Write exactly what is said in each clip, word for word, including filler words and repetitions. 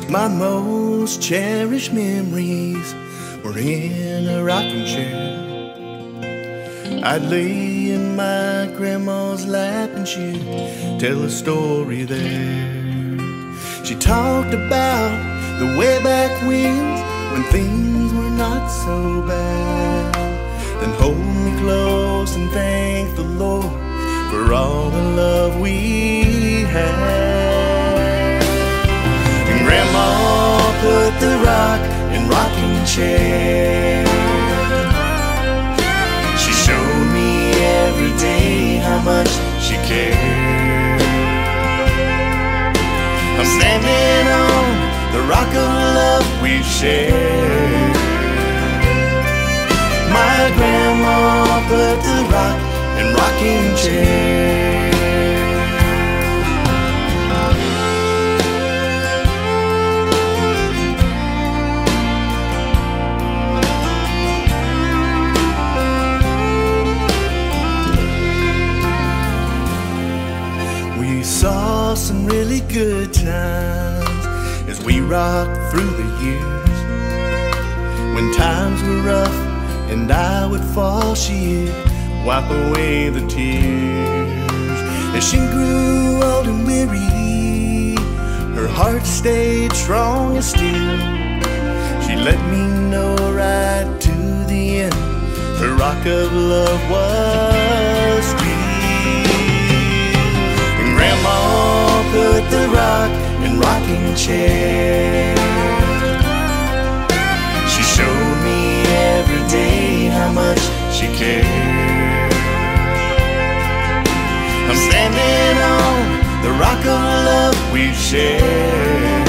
My most cherished memories were in a rocking chair. I'd lay in my grandma's lap and she'd tell a story there. She talked about the way back when, when things were not so bad. Then hold me close and thank the Lord for all the love we had. And Grandma put the rock in rocking chair. She showed me every day how much she cared. I'm standing on the rock of love we've shared. My grandma put the rock in rocking chair. We saw some really good times as we rocked through the years. When times were rough and I would fall, she'd wipe away the tears. As she grew old and weary, her heart stayed strong and still. She let me know right to the end her rock of love was real. And Grandma put the rock in rocking chair. She showed me every day how much she cared. I'm standing on the rock of love we've shared.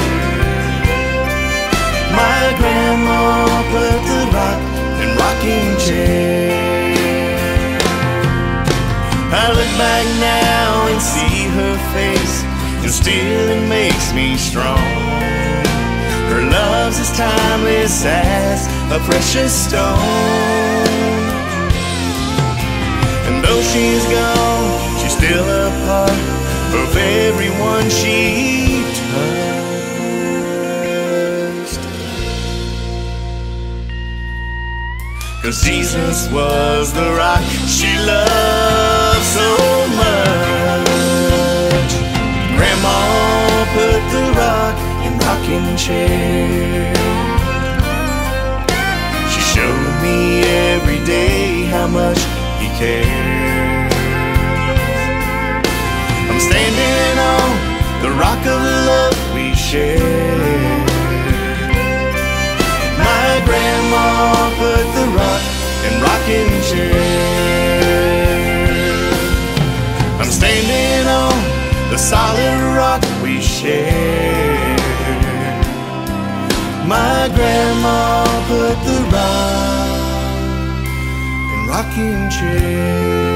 My grandma put the rock in rocking chair. I look back now and see her face, and still it makes me strong. Her love's as timeless as a precious stone. And though she's gone, she's still a part of everyone she touched. 'Cause Jesus was the rock she loved so much. Grandma put the rock in rocking chair. She showed me every day how much He cares. I'm standing on the rock of love we share. My grandma put the rock in rocking chair. I'm standing on the solid rock we share. My grandma put the rock in rocking chair.